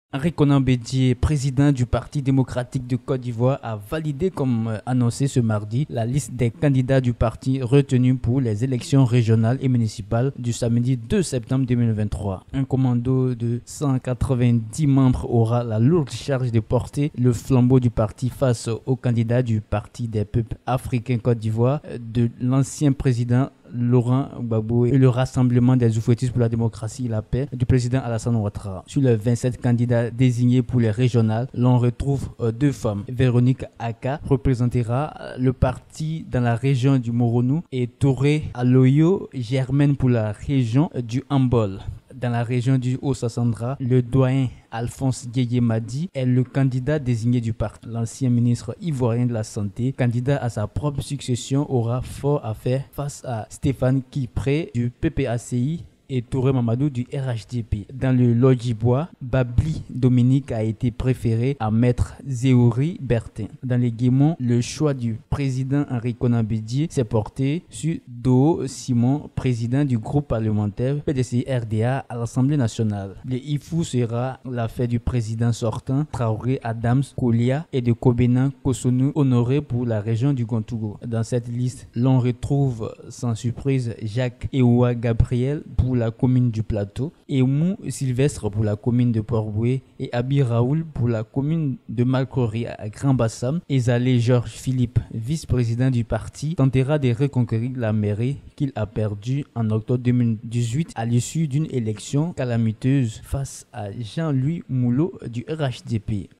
Henri Konan Bédié, président du Parti démocratique de Côte d'Ivoire, a validé comme annoncé ce mardi la liste des candidats du parti retenus pour les élections régionales et municipales du samedi 2 septembre 2023. Un commando de 190 membres aura la lourde charge de porter le flambeau du parti face aux candidats du Parti des peuples africains Côte d'Ivoire, de l'ancien président Laurent Gbagbo et le Rassemblement des oufouettistes pour la démocratie et la paix du président Alassane Ouattara. Sur les 27 candidats désignés pour les régionales, l'on retrouve deux femmes. Véronique Aka représentera le parti dans la région du Moronou et Touré Aloyo Germaine pour la région du Hambol. Dans la région du Haut-Sassandra, le doyen Alphonse Gueye Madi est le candidat désigné du parti. L'ancien ministre ivoirien de la Santé, candidat à sa propre succession, aura fort à faire face à Stéphane Kipré du PPACI et Touré Mamadou du RHDP. Dans le Lodjibois, Babli Dominique a été préféré à Maître Zéhouri Bertin. Dans les Guémons, le choix du président Henri Konan Bédié s'est porté sur Doo Simon, président du groupe parlementaire PDC-RDA à l'Assemblée nationale. Le Ifou sera l'affaire du président sortant Traoré Adams Kolia et de Kobena Kosunu Honoré pour la région du Gontougo. Dans cette liste, l'on retrouve sans surprise Jacques Ewa Gabriel pour la commune du Plateau, Emou Sylvestre pour la commune de Port-Boué et Abi Raoul pour la commune de Malcori à Grand-Bassam. Ezalé Georges Philippe, vice-président du parti, tentera de reconquérir la mairie qu'il a perdue en octobre 2018 à l'issue d'une élection calamiteuse face à Jean-Louis Moulot du RHDP.